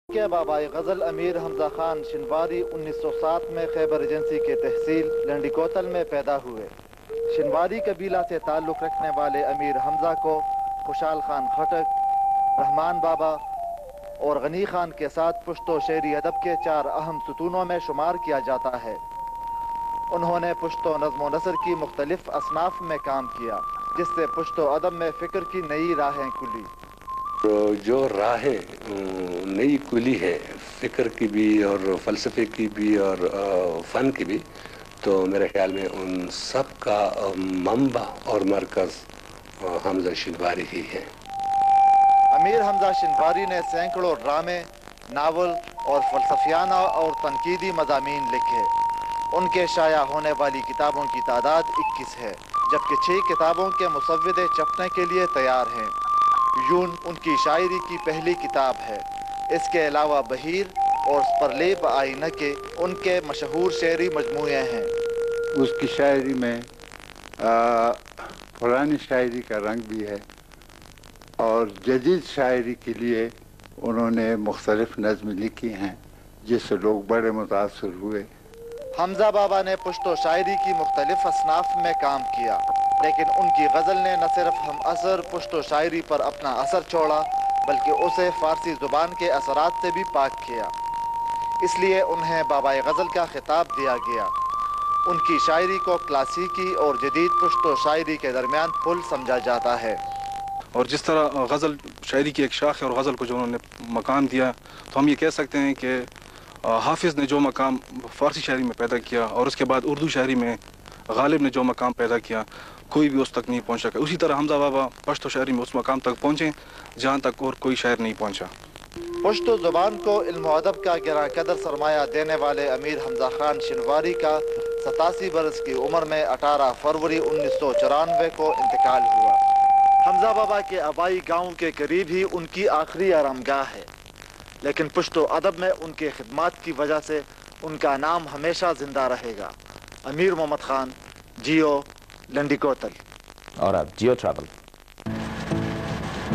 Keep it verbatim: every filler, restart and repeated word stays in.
کے بابائے غزل امیر حمزہ خان شنواری انیس سو سات میں خیبر ایجنسی کے تحصیل لنڈی کوتل میں پیدا ہوئے۔ شنواری قبیلہ سے تعلق رکھنے والے امیر حمزہ کو خوشحال خان خٹک، رحمان بابا اور غنی خان کے ساتھ پشتو شعری ادب کے چار اہم ستونوں میں شمار کیا جاتا ہے۔ انہوں نے پشتو نظم و نثر کی مختلف اصناف میں کام کیا، جس سے پشتو ادب میں فکر کی نئی راہیں کھلی۔ جو راہیں نئی کھلی ہے فکر کی بھی اور فلسفے کی بھی اور فن کی بھی، تو میرے خیال میں ان سب کا منبع اور مرکز حمزہ شنواری ہی ہے۔ امیر حمزہ شنواری نے سینکڑوں ڈرامے، ناول اور فلسفیانہ اور تنقیدی مضامین لکھے۔ ان کے شائع ہونے والی کتابوں کی تعداد اکیس ہے، جبکہ چھ کتابوں کے مسودے چھپنے کے لیے تیار ہیں۔ یون ان کی شاعری کی پہلی کتاب ہے۔ اس کے علاوہ بہیر اور سپرلیب آئینہ کے ان کے مشہور شعری مجموعے ہیں۔ اس کی شاعری میں پرانی شاعری کا رنگ بھی ہے اور جدید شاعری کے لیے انہوں نے مختلف نظمیں لکھی ہیں جس سے لوگ بڑے متاثر ہوئے۔ حمزہ بابا نے پشتو شاعری کی مختلف اصناف میں کام کیا، لیکن ان کی غزل نے نہ صرف ہم اثر پشتو شاعری پر اپنا اثر چھوڑا بلکہ اسے فارسی زبان کے اثرات سے بھی پاک کیا۔ اس لیے انہیں بابائے غزل کا خطاب دیا گیا۔ ان کی شاعری کو کلاسیکی اور جدید پشتو شاعری کے درمیان پل سمجھا جاتا ہے۔ اور جس طرح غزل شاعری کی ایک شاخ ہے اور غزل کو جو انہوں نے مقام دیا، تو ہم یہ کہہ سکتے ہیں کہ حافظ نے جو مقام فارسی شاعری میں پیدا کیا اور اس کے بعد اردو شاعری میں غالب نے جو مقام پیدا کیا، کوئی بھی اس تک نہیں پہنچ سکا۔ اسی طرح حمزہ بابا پشتو شاعری میں اس مقام تک پہنچے جہاں تک اور کوئی شاعر نہیں پہنچا۔ پشتو زبان کو علم و ادب کا گراں قدر سرمایہ دینے والے امیر حمزہ خان شنواری کا ستاسی برس کی عمر میں اٹھارہ فروری انیس سو چورانوے کو انتقال ہوا۔ حمزہ بابا کے آبائی گاؤں کے قریب ہی ان کی آخری آرامگاہ ہے، لیکن پشتو ادب میں ان کے خدمات کی وجہ سے ان کا نام ہمیشہ زندہ رہے گا۔ امیر محمد خان، جیو، لنڈی کوتل۔ اور اب جیو ٹریول۔